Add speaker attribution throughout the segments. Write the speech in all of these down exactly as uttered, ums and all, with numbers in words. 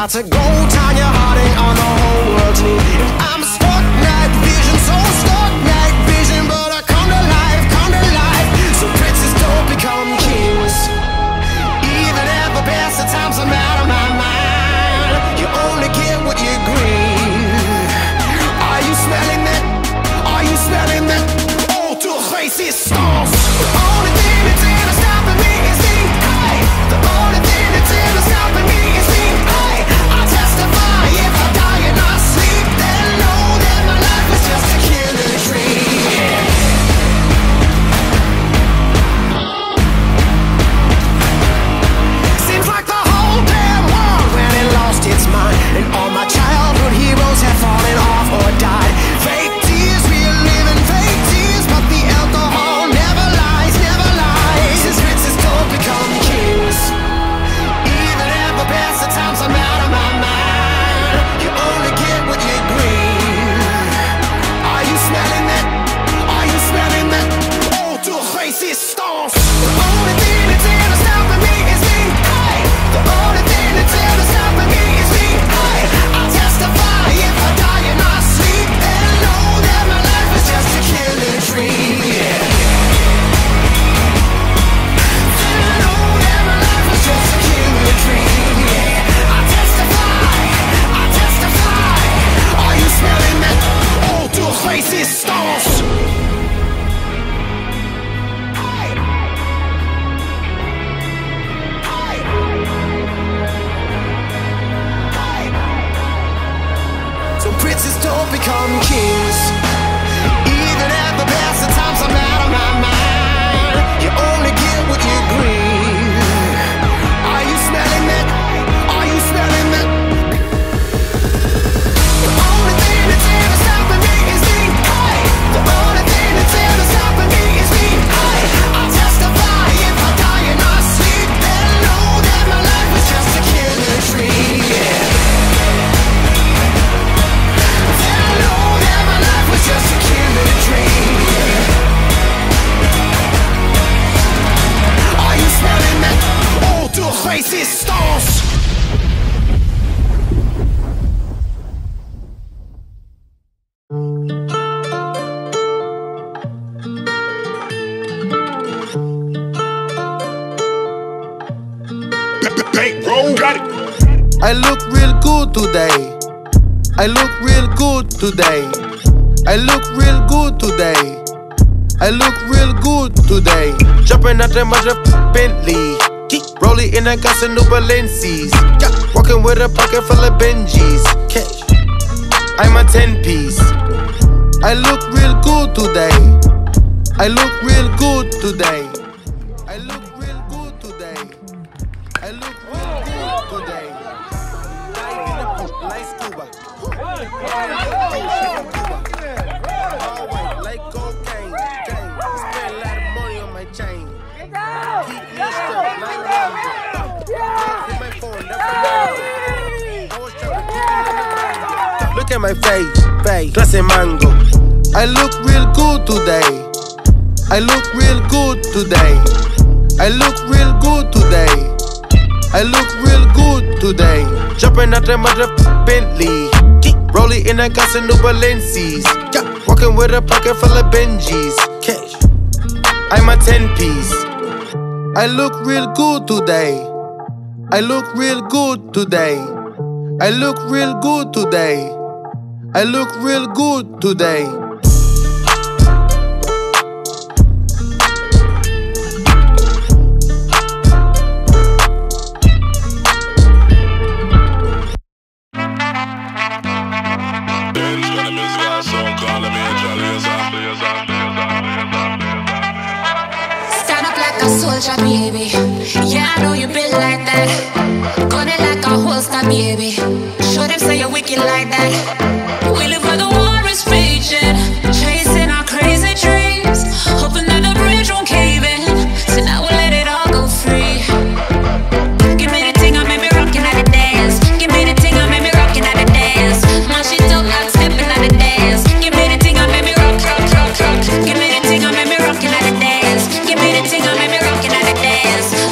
Speaker 1: got to go, Tanya Harding on the whole world's knee. I'm stuck, night vision, so stuck, night vision, but I come to life, come to life. So princes don't become kings. Even at the best of times, I'm out of my mind. You only get what you grieve. Are you smelling that? Are you smelling that? Oh, to a racist stance. The only thing that's ever stopping me is me. Hey, the only thing that's ever stopping me is me. Hey, I testify if I die in my sleep, then know that my life was just a killing dream. Seems like the whole damn world when it lost its mind, and all my childhood heroes have fallen off or died. Fake tears, we're living fake tears, but the alcohol never lies, never lies. As princes don't become kings. Even at the best of times, I'm out of my mind. You only get what you grieve. Are you smelling that? Are you smelling that? Oh, to a racist stance. The only thing that's ever stopping me is me. Hey, the only thing that's ever stopping me is me. Hey, I testify if I die in my sleep, then know that my life is just a killing dream. Yeah. Then know that my life is just a killing dream. Yeah. I testify, I testify. Are you smelling that? Oh, to a racist stance. So princes don't become kings. Even at the best of times, I'm out of my mind. You only get what you grieve. Are you smelling that? Are you smelling that? The only thing that's ever stopping me is me. Hey, the only thing that's ever stopping me is me. Hey, I testify if I die in my sleep, then know that my life was just a killing dream. Yeah. Just a killing dream. Are you smelling that? Oh, to a racist stance.
Speaker 2: I look real good today. I look real good today. I look real good today. I look real good today. Jumping out the mother Bentley. Rolling in a gas and new Balenci's. Walking with a pocket full of Benjis. Cash. I'm a ten piece. I look real good today. I look real good today. I look real good today. I look real good today. Like scuba. Like cocaine, gang. Spend a lot of money on my chain. Keep me a strap, like Lambo. Hit my phone, never mind. I was trying to keep it. Look at my face, face, clase mango. I look real good today. I look real good today. I look real good today. I look real good today. Jumping out the mother Bentley. Rolling in a gas and new Balenci's. Walking with a pocket full of Benjis. Cash. I'm a ten piece. I look real good today. I look real good today. I look real good today. I look real good today.
Speaker 3: Stand up like a soldier, baby. Yeah, I know you built like that. Gun it like a holster, baby. Show them say you're wicked like that. We live where the war is raging, chasing our crazy dreams, hoping that the bridge won't cave in. So now we'll let it all go free. Give me the thing, I made me rockin' at the dance. Give me the thing, I made me rockin' at the dance. My shit up like stepping at the dance. Give me the thing, I made me rock, rock, rock, rock. Give me the thing, I made me rockin' at the dance. Give me the thing, I made me rockin' at the dance.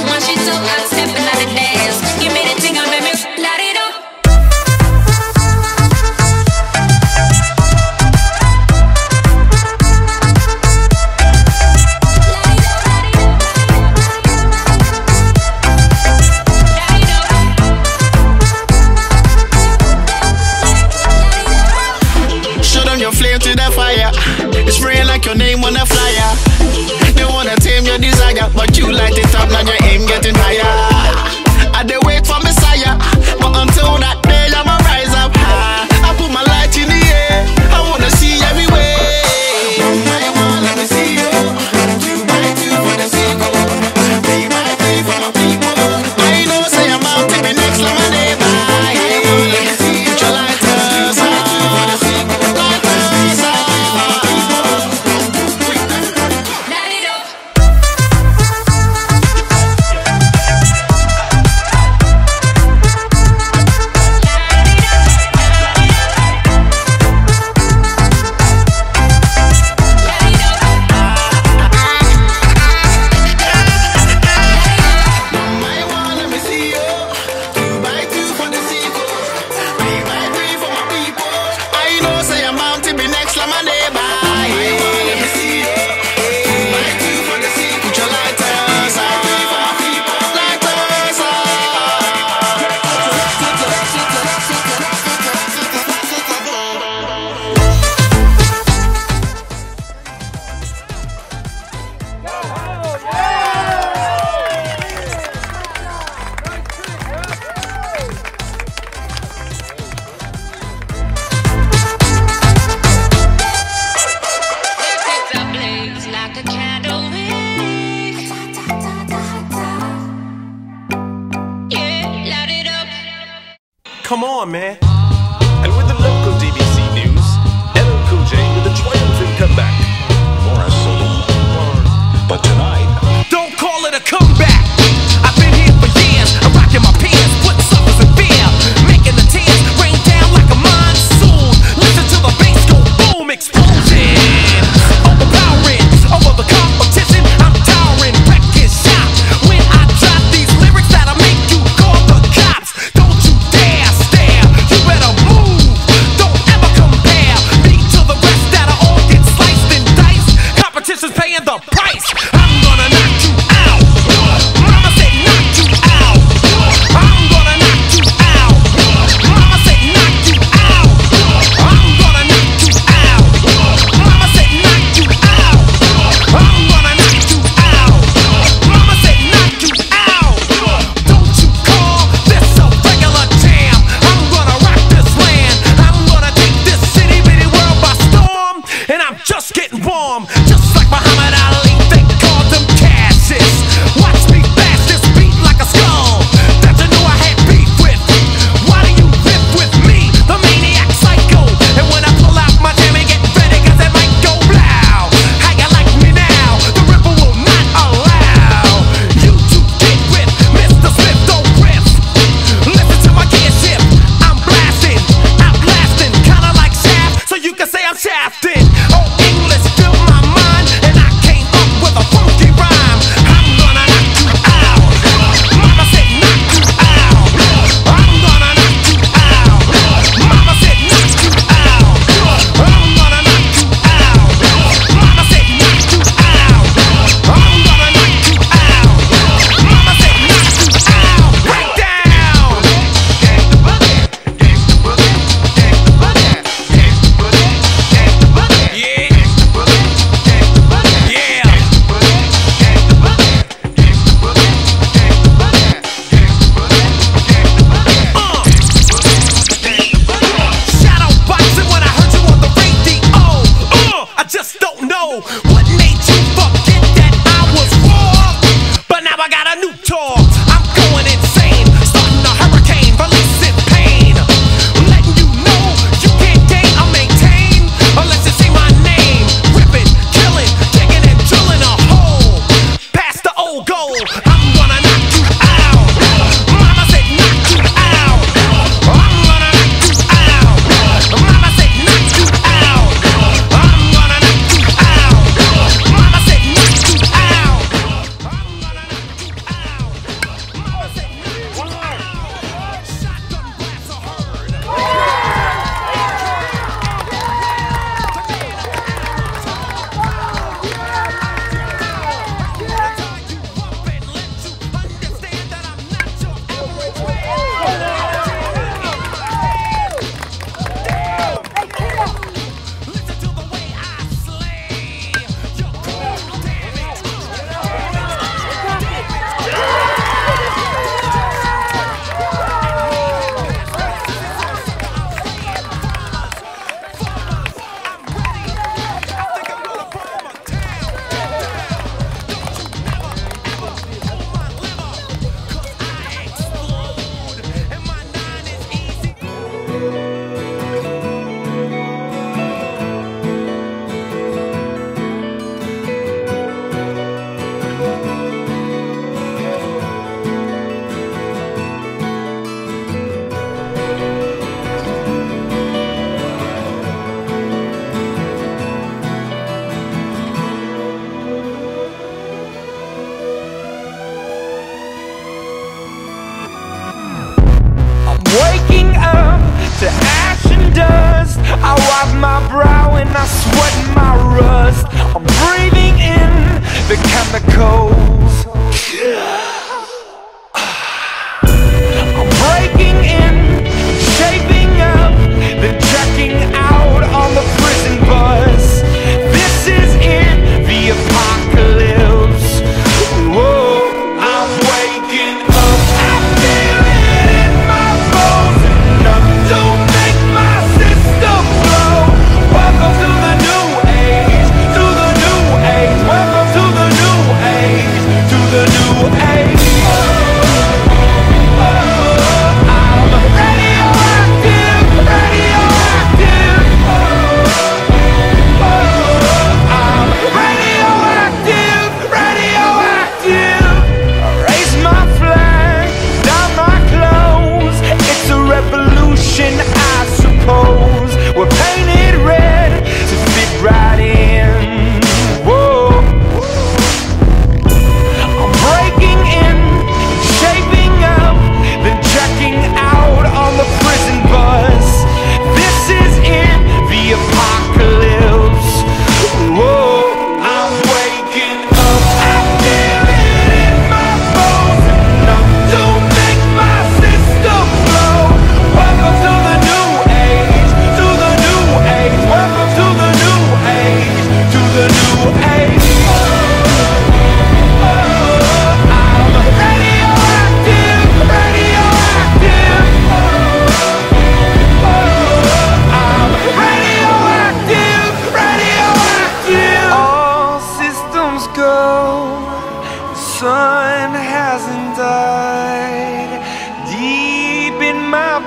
Speaker 1: come on, man.
Speaker 4: And with the local D B C news, L L Cool J with a triumphant comeback.
Speaker 5: More a saloon. But tonight,
Speaker 1: Don't call it a comeback. I've been here for years. I'm rocking my peers, putting suckers in fear, making the tears rain down like a monsoon. Listen to the bass go boom, explosion, overpowering over the competition. I'm towering, wrecking shop when I drop these lyrics that'll make you call the cops. Don't you dare stare, you better move. Don't ever compare me to the rest that'll all get sliced and diced. Competition's paying the price. I'm gonna knock you out. Mama said knock you out. I'm gonna knock you out. Mama said knock you out. I'm gonna knock you out. Mama said knock you out. I'm gonna knock you out. Mama said knock you out. Don't you call this a regular jam. I'm gonna rock this land. I'm gonna take this city bitty world by storm. And I'm just getting warm. Just like Muhammad Ali, they called him Cassius. Watch me bash this beat like a skull that you knew I had beef with. Why do you riff with me, the maniac psycho? And when I pull out my jam and get ready, cause it might go loud. How you like me now? The ripper will not allow you to get with Mister Smith, don't riff. Listen to my gear shift. I'm blasting, outlasting, kinda like Shaft, so you can say I'm shafting. Oh, English filled my mind, and I came up with a funky rhyme. I'm gonna knock you out. Mama said knock you out. I'm gonna knock you out. Mama said knock you out. I'm gonna knock you out. Mama said knock you out. I'm gonna knock you out. Mama said knock you out. Break down. Yeah. Yeah. Uh. Shadow boxing when I heard you on the radio. Uh, I just don't know what made you forget that I was raw. But now I got a new tour. I'm going insane, starting a hurricane, releasing pain, letting you know you can't gain or maintain unless you see my name. Ripping, killing, digging and drilling a hole past the old goal. I'm gonna knock you out. Mama said knock you out. I'm gonna knock you out. Mama said knock you out. I'm gonna knock you out. Mama said knock you out. I'm gonna knock you out. Mama said knock you out. Shotgun blasts are heard. Listen to the way I slay. You're cool, damn it.
Speaker 6: Waking up to ash and dust, I wipe my brow and I sweat my rust. I'm breathing in the chemicals. I'm breaking in, shaping up, then checking out on the prison bus. This is it, the apocalypse. Whoa, I'm waking up. I feel it in my bones, enough to make my system blow. Welcome to the new age, to the new age. Welcome to the new age, to the new age. my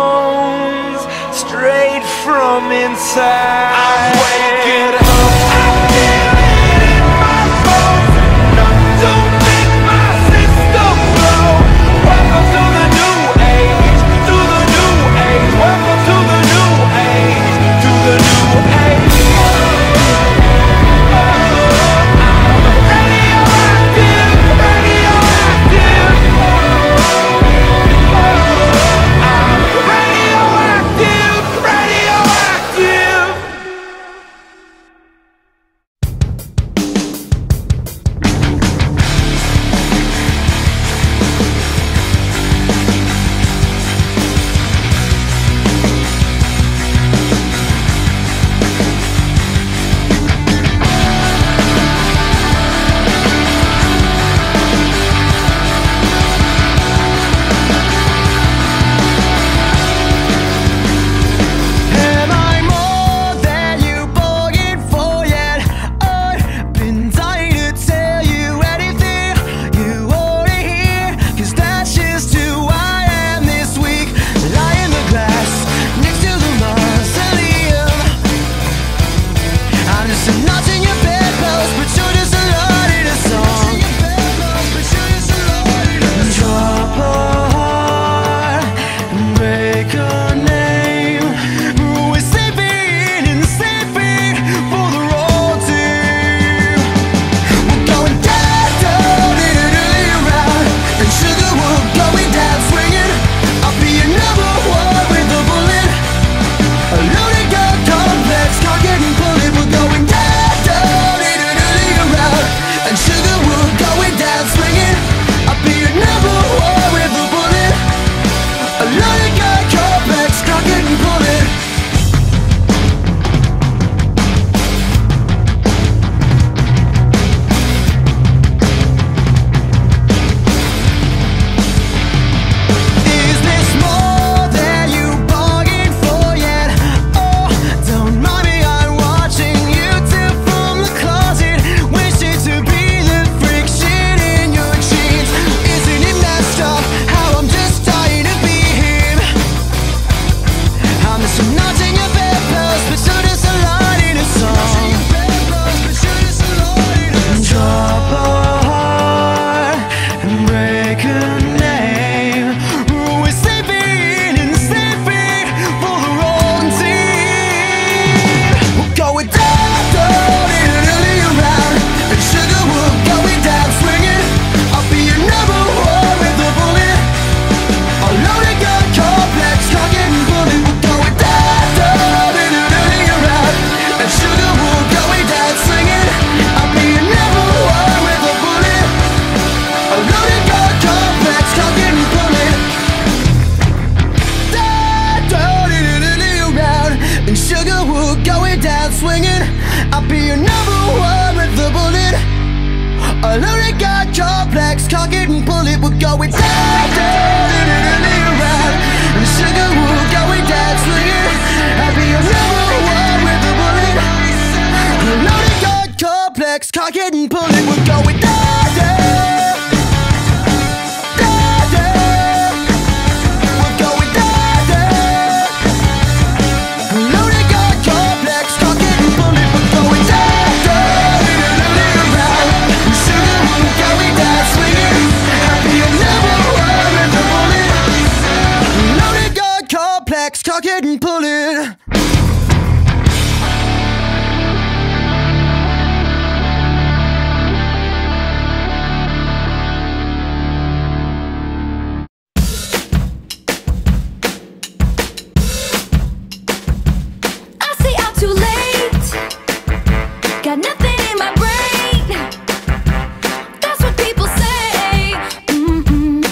Speaker 6: bones, straight from inside. I'm waking up, I feel it in my bones. Enough to make my system blow. Welcome to the new age, to the new age. Welcome to the new age, to the new age.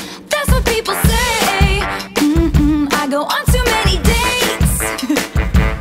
Speaker 3: Go on too many dates.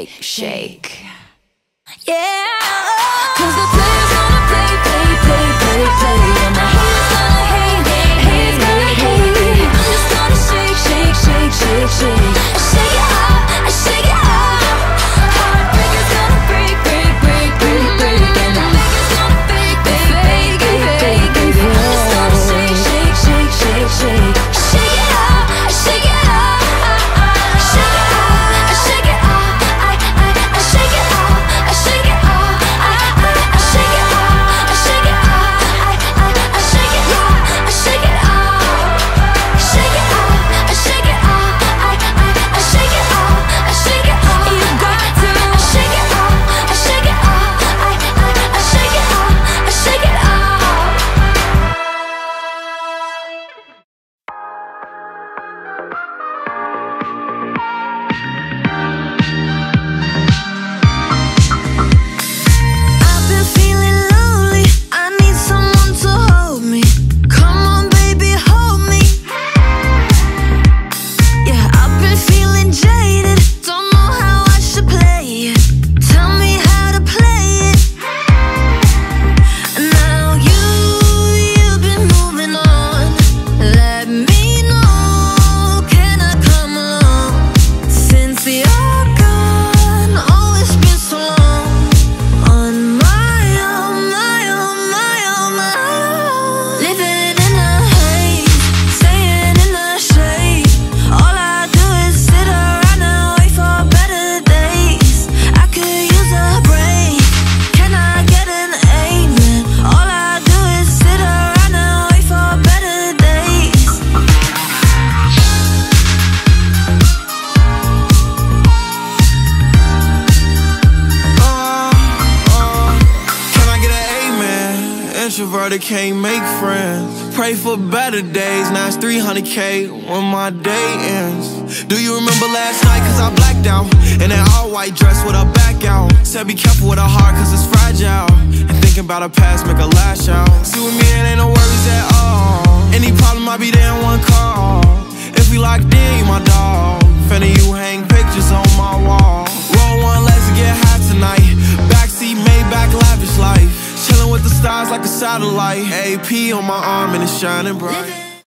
Speaker 3: shake, shake. Yeah, cause the players gonna play, play, play, play, play. And my haters gonna hate, hate, haters gonna hate. I'm just gonna shake, shake, shake, shake, shake. I shake it up, I shake it up. Heartbreakers gonna break, break, break, break, break. And the fakers gonna fake, fake, fake, fake, fake, fake. I'm just gonna shake, shake, shake, shake, shake. I shake it up, I shake it up. I shake it up, I shake it up. I, I, I shake it up, I shake it up. I, I, I shake it up, I shake it up. I, I, I shake it up, I shake it up. Shake it up, I shake it up. I, I, I shake it up, I shake it up. You got to. I shake it up, I shake it up. I, I, I shake it up, I shake it up. I've been feeling lonely. I need someone to hold me. Come on, baby, hold me. Yeah, I've been feeling jaded. Don't know how I should play it. Tell me how to play it. Now you, you've been moving on. Let me know, can I come along? Since you're gone, oh, it's been so long. On my own, my own, my own, my own. Living in the haze, staying in the shade. All I do is sit around and wait for better days. I could use a break. Can I get an amen? All I do is sit around and wait for better days.
Speaker 7: Uh, uh, can I get an amen? Introverted can't make friends. Pray for better days. Now it's three hundred K when my day ends. Do you remember last night? Cause I blacked out in that all white dress with her back out. Said be careful with her heart cause it's fragile. And thinking about her past make her lash out. See with me it ain't no worries at all. Any problem I be there in one call. If we locked in, you my dog. Finna you hang pictures on my wall. Roll one, let's get high tonight. Backseat, Maybach, lavish life. Chillin' with the stars like a satellite. A P on my arm and it's shining bright.